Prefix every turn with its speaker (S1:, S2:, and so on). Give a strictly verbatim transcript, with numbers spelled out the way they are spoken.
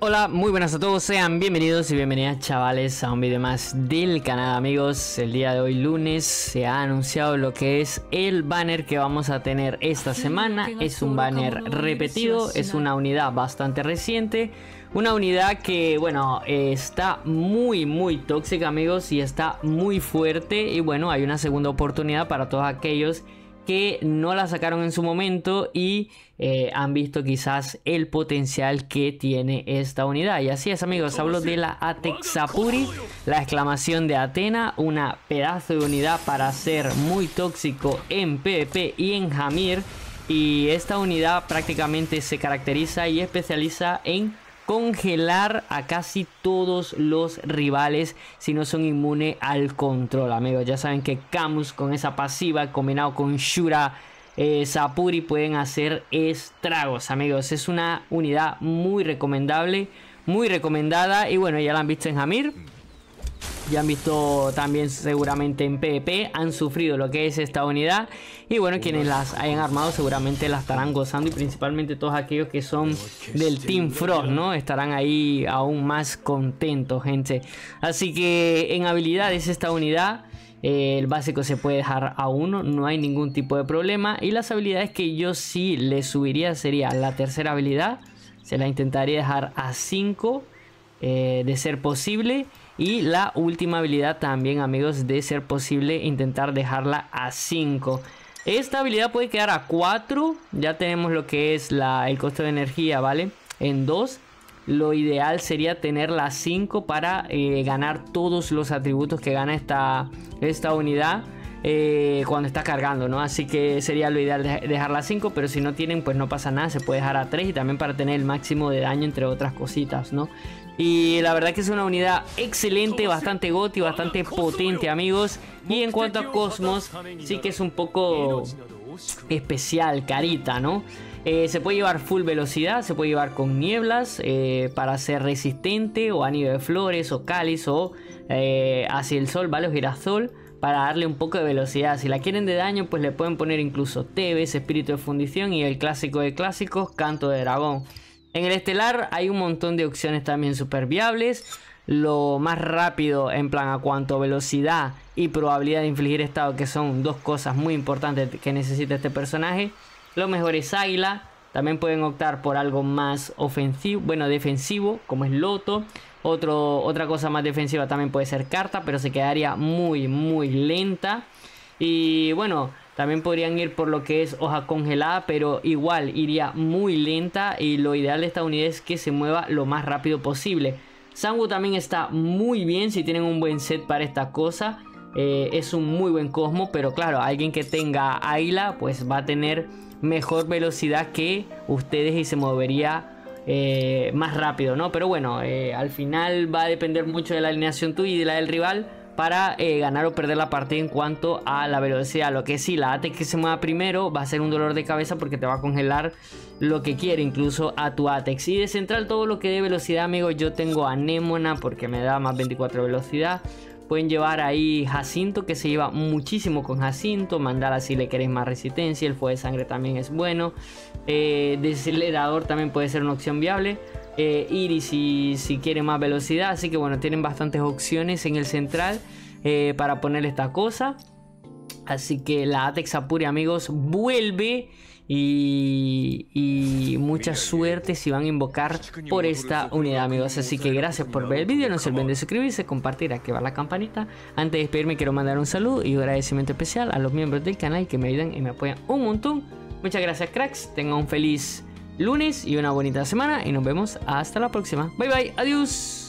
S1: Hola, muy buenas a todos, sean bienvenidos y bienvenidas chavales a un vídeo más del canal amigos. El día de hoy lunes se ha anunciado lo que es el banner que vamos a tener esta semana. Es un banner repetido, es una unidad bastante reciente. Una unidad que, bueno, eh, está muy muy tóxica amigos y está muy fuerte. Y bueno, hay una segunda oportunidad para todos aquellos que no la sacaron en su momento y eh, han visto quizás el potencial que tiene esta unidad. Y así es amigos, hablo de la Atexapuri, la exclamación de Athena, una pedazo de unidad para ser muy tóxico en PvP y en Hamir. Y esta unidad prácticamente se caracteriza y especializa en congelar a casi todos los rivales si no son inmunes al control amigos. Ya saben que Camus con esa pasiva combinado con Shura eh, Sapuri pueden hacer estragos amigos. Es una unidad muy recomendable, muy recomendada. Y bueno, ya la han visto en Hamir, ya han visto también seguramente en PvP, han sufrido lo que es esta unidad. Y bueno, quienes las hayan armado seguramente la estarán gozando. Y principalmente todos aquellos que son del Team Frost, ¿no? Estarán ahí aún más contentos, gente. Así que en habilidades esta unidad, eh, el básico se puede dejar a uno, no hay ningún tipo de problema. Y las habilidades que yo sí le subiría sería la tercera habilidad. Se la intentaría dejar a cinco, eh, de ser posible. Y la última habilidad también amigos, de ser posible intentar dejarla a cinco. Esta habilidad puede quedar a cuatro. Ya tenemos lo que es la, el costo de energía, ¿vale? En dos. Lo ideal sería tenerla a cinco para eh, ganar todos los atributos que gana esta, esta unidad eh, cuando está cargando, ¿no? Así que sería lo ideal de, dejarla a cinco. Pero si no tienen, pues no pasa nada. Se puede dejar a tres y también para tener el máximo de daño, entre otras cositas, ¿no? Y la verdad que es una unidad excelente, bastante goti, bastante potente amigos. Y en cuanto a Cosmos, sí que es un poco especial, carita, ¿no? Eh, se puede llevar full velocidad, se puede llevar con nieblas eh, para ser resistente, o anillo de flores, o cáliz, o eh, hacia el sol, ¿vale? O girasol, para darle un poco de velocidad. Si la quieren de daño, pues le pueden poner incluso Tebes, espíritu de fundición, y el clásico de clásicos, canto de dragón. En el estelar hay un montón de opciones también súper viables. Lo más rápido en plan a cuanto a velocidad y probabilidad de infligir estado, que son dos cosas muy importantes que necesita este personaje. Lo mejor es águila. También pueden optar por algo más ofensivo, bueno, defensivo, como es Loto. Otro, otra cosa más defensiva también puede ser carta, pero se quedaría muy muy lenta. Y bueno, también podrían ir por lo que es hoja congelada, pero igual iría muy lenta. Y lo ideal de esta unidad es que se mueva lo más rápido posible. Sangu también está muy bien si tienen un buen set para esta cosa. Eh, es un muy buen Cosmo, pero claro, alguien que tenga águila pues va a tener mejor velocidad que ustedes y se movería eh, más rápido, ¿no? Pero bueno, eh, al final va a depender mucho de la alineación tuya y de la del rival para eh, ganar o perder la partida en cuanto a la velocidad. Lo que sí, la Atex que se mueva primero va a ser un dolor de cabeza porque te va a congelar lo que quiere, incluso a tu Atex. Y de central todo lo que dé velocidad, amigos, yo tengo Anémona porque me da más veinticuatro de velocidad. Pueden llevar ahí Jacinto, que se lleva muchísimo con Jacinto. Mandala si le queréis más resistencia. El fuego de sangre también es bueno. Eh, Desacelerador también puede ser una opción viable. Eh, Iris si, si quiere más velocidad. Así que bueno, tienen bastantes opciones en el central eh, para poner esta cosa. Así que la Atexapuri amigos vuelve. Y, y mucha suerte si van a invocar por esta unidad amigos. Así que gracias por ver el vídeo. No se olviden de suscribirse, compartir, activar la campanita. Antes de despedirme quiero mandar un saludo y un agradecimiento especial a los miembros del canal que me ayudan y me apoyan un montón. Muchas gracias cracks. Tengan un feliz lunes y una bonita semana. Y nos vemos hasta la próxima. Bye bye. Adiós.